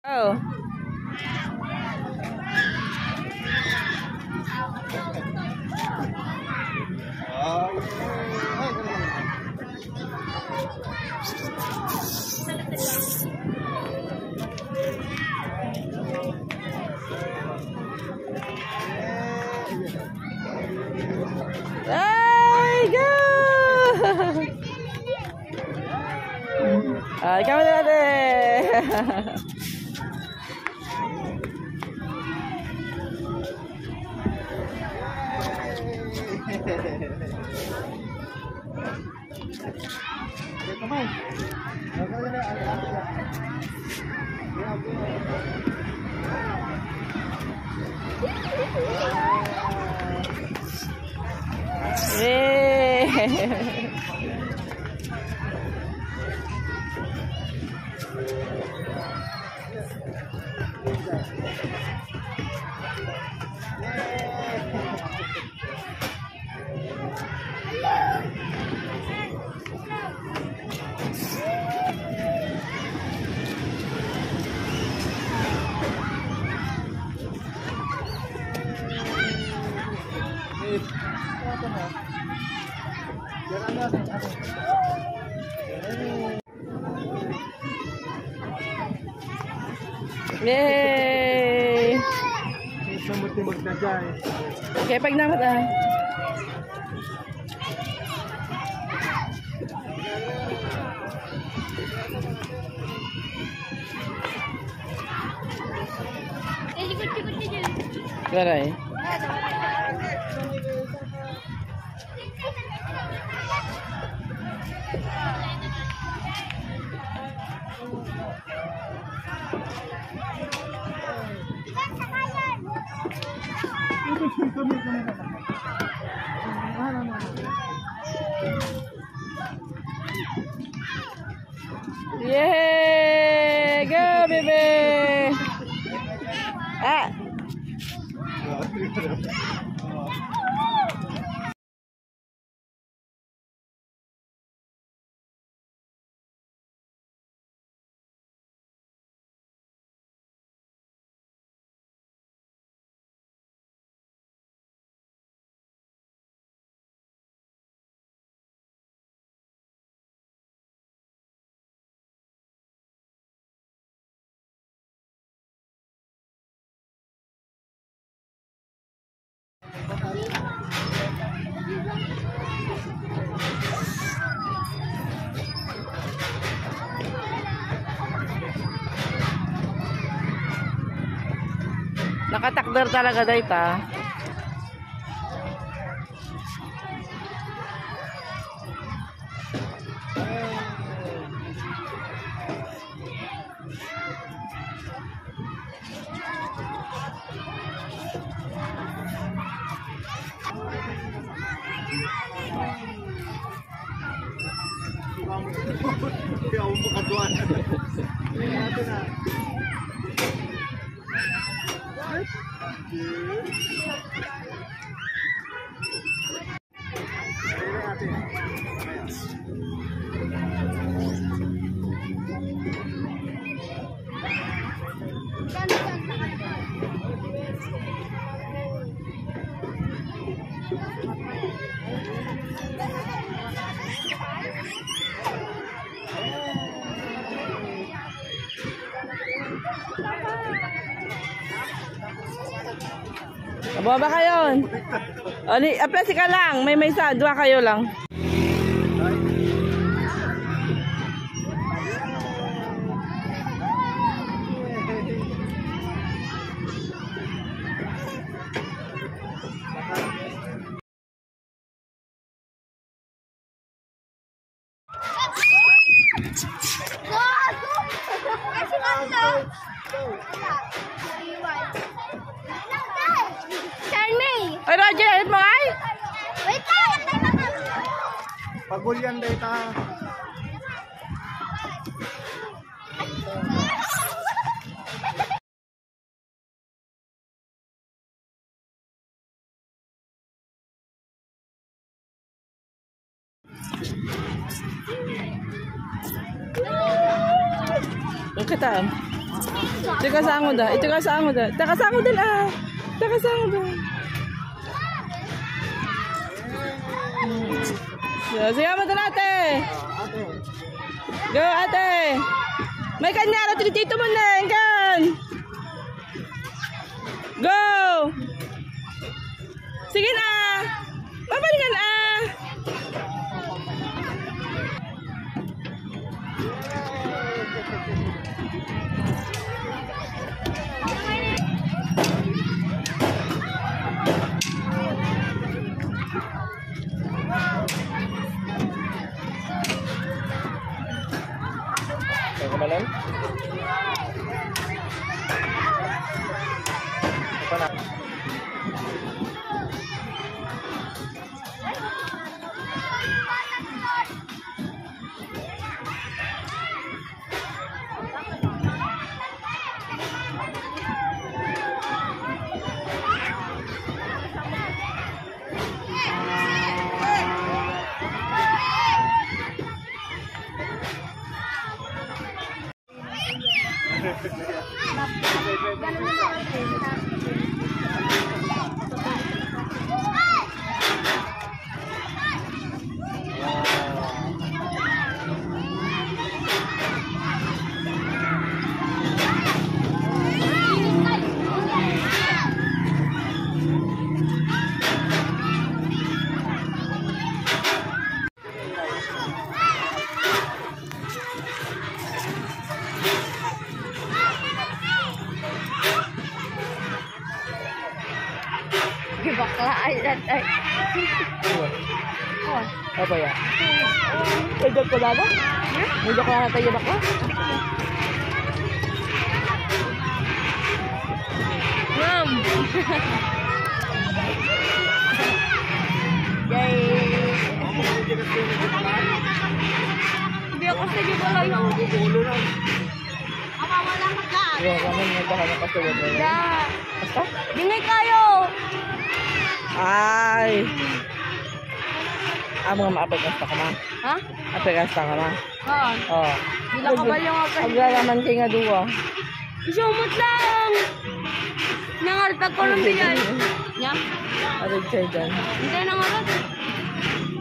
Oh. Ay, go! Ay, kami natin! Yay! Okay, pag naman Garay. Yay! Go, baby! Ah! Nakatakder talaga dayta. Baba kayo. Ani, apesi ka lang. May isa, dua kayo lang. Ay, Roger, alit mo ay? Wait lang! Pagulyan day ta. Ang kataan. Ito kasama dah. Ito kasama dah. Ito kasama dah ah. Ito kasama dah. Sige mo dah ate. Go ate. May kanya tito mo na kan. Go. Sige na. Babalikan ah. Kemalan? Apa nak? Bakla ay. Oh. Apa ya? Medyo ko lalo? Medyo ko na tayo bakla? Ma'am. Yay. Hindi ako sa gibala yung ulo na. Apa wala ka? Yo, kanan mo ba kana kasi wala. Da. Dingay kayo. Ay. Mga maapagasta ka ma. Ha? Apagasta ka ma. Oo. Oh. Bila ka ba yung ako? Aglalaman kay nga duwa. Isumot lang. Nangartag ko ng biyan. Nya? Arid kayo dyan. Hindi nangarot.